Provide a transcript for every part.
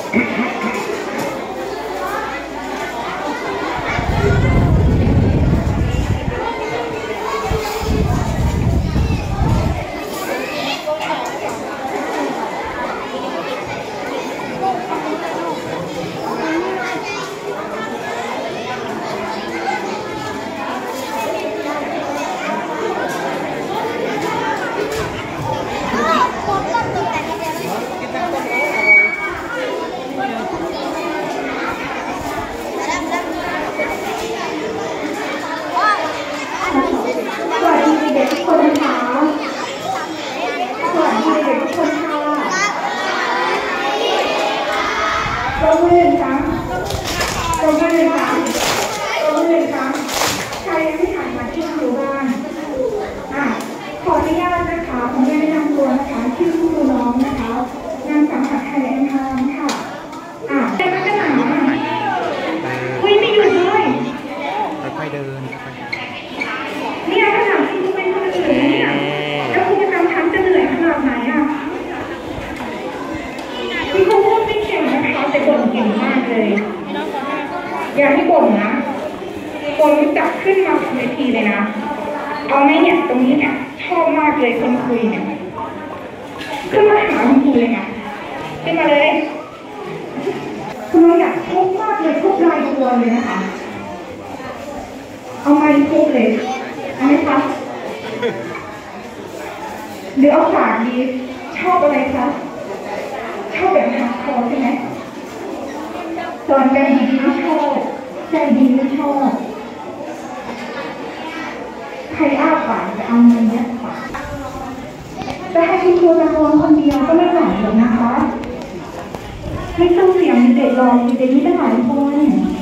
อย่าให้บ่นนะคนรู้จักขึ้นมาบนเวทีเลยนะเอาไหมเนี่ยตรงนี้เนี่ยชอบมากเลยคนคุยเนี่ยขึ้นมาหาคุณครูเลยนะขึ้นมาเลยคุณเราอยากพบมากเลยพบรายตัวเลยนะคะเอาไม้พบเลยเอาไหมคะหรือเอาฝากดีชอบอะไรคะชอบแบบฮาร์ดคอร์ใช่ไหมสอนกันดีไม่ชอบใจดีไม่ชอบใครอ้าปากจะเอาเงินยัดปากจะให้คุณครูตะโกนคนเดียวก็ไม่ไหวหรอกนะคะไม่ต้องเสียงเด็กรอเด็กไม่ได้หลายคน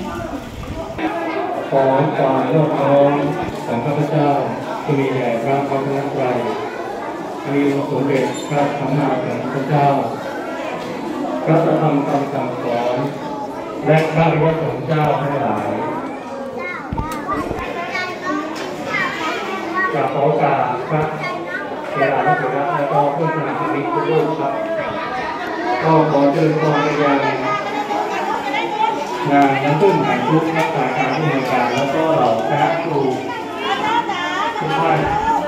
ขอความยกน้อมของข้าพเจ้าที่มีแด่พระพัฒนตรัยมีองค์สมเด็จพระสัมมาสัมพุทธเจ้าพระธรรมคำสั่งสอนและพระอริยสงฆ์เจ้าทั้งหลายจะขอกราบพระเถระเถระและก็เพื่อนสมาชิกทุกรูปครับก็ขอเชิญชวนไปยังงานน้ำพึ่งแห่งทุกนักการผู้บริการแล้วก็เหล่าคณะครูทุกท่าน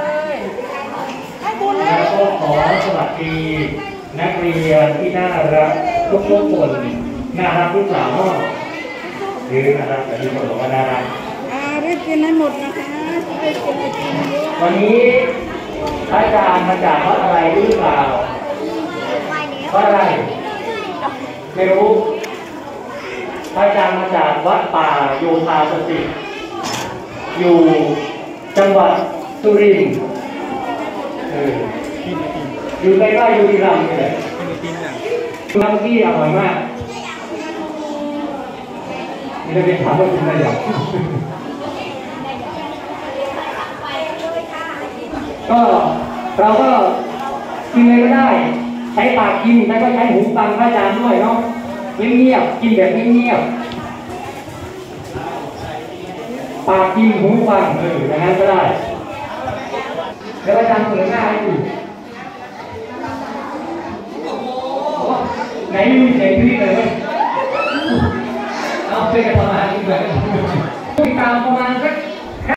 แล้วก็ขอสวัสดีนักเรียนที่น่ารักทุกคนน่ารักทุกสาวหรือน่ารักแต่ที่คนบอกว่าน่ารักรีบกินให้หมดนะคะวันนี้พระอาจารย์มาจากวัดอะไรหรือเปล่าวัดอะไรไม่รู้พระอาจารย์มาจากวัดป่าโยธาสติอยู่จังหวัดสุรินทร์อยู่ใกล้ๆบุรีรัมย์เลยน้ำที่อร่อยมากนี่จะเป็นถามว่ากินอะไรอย่างก็เราก็กินอะไรก็ได้ใช้ปากกินแล้วก็ใช้หูฟังพระอาจารย์ด้วยเนาะเงียบๆกินแบบเงียบๆปากกินหูฟังอย่างนั้นก็ได้แล้วอาจารย์เปิดหน้าให้ดูไหนมีเสียงพี่เลยเอาไปกันประมาณนี้เลยติดตามประมาณสัก